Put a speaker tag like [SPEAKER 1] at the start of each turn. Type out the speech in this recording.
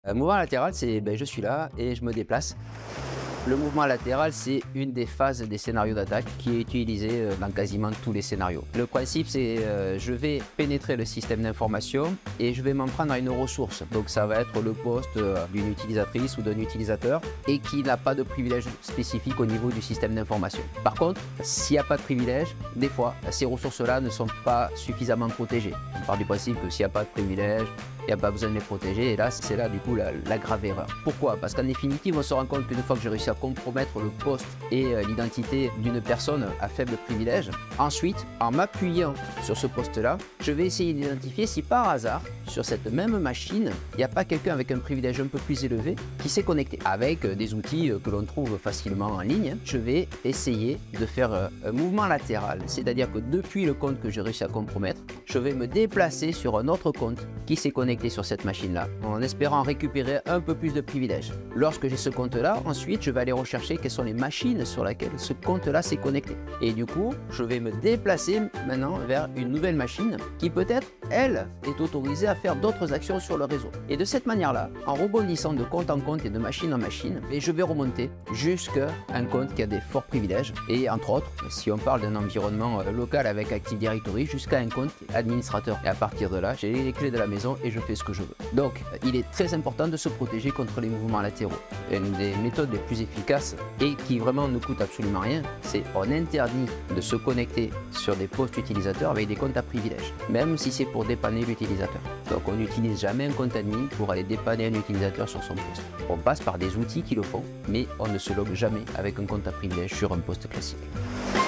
[SPEAKER 1] Mouvement latéral, c'est je suis là et je me déplace. Le mouvement latéral, c'est une des phases des scénarios d'attaque qui est utilisée dans quasiment tous les scénarios. Le principe, c'est je vais pénétrer le système d'information et je vais m'en prendre à une ressource. Donc ça va être le poste d'une utilisatrice ou d'un utilisateur et qui n'a pas de privilège spécifique au niveau du système d'information. Par contre, s'il n'y a pas de privilège, des fois, ces ressources-là ne sont pas suffisamment protégées. On part du principe que s'il n'y a pas de privilège, il n'y a pas besoin de les protéger et là, c'est là du coup la grave erreur. Pourquoi? Parce qu'en définitive, on se rend compte qu'une fois que j'ai réussi à compromettre le poste et l'identité d'une personne à faible privilège, ensuite, en m'appuyant sur ce poste-là, je vais essayer d'identifier si par hasard, sur cette même machine, il n'y a pas quelqu'un avec un privilège un peu plus élevé qui s'est connecté. Avec des outils que l'on trouve facilement en ligne, je vais essayer de faire un mouvement latéral, c'est-à-dire que depuis le compte que j'ai réussi à compromettre, je vais me déplacer sur un autre compte qui s'est connecté sur cette machine-là, en espérant récupérer un peu plus de privilèges. Lorsque j'ai ce compte-là, ensuite, je vais aller rechercher quelles sont les machines sur lesquelles ce compte-là s'est connecté. Et du coup, je vais me déplacer maintenant vers une nouvelle machine qui peut-être, elle, est autorisée à faire d'autres actions sur le réseau. Et de cette manière-là, en rebondissant de compte en compte et de machine en machine, je vais remonter jusqu'à un compte qui a des forts privilèges. Et entre autres, si on parle d'un environnement local avec Active Directory, jusqu'à un compte administrateur. Et à partir de là, j'ai les clés de la maison et je fais ce que je veux. Donc, il est très important de se protéger contre les mouvements latéraux. Une des méthodes les plus efficaces et qui vraiment ne coûte absolument rien, c'est on interdit de se connecter sur des postes utilisateurs avec des comptes à privilèges, même si c'est pour dépanner l'utilisateur. Donc, on n'utilise jamais un compte admin pour aller dépanner un utilisateur sur son poste. On passe par des outils qui le font, mais on ne se logue jamais avec un compte à privilèges sur un poste classique.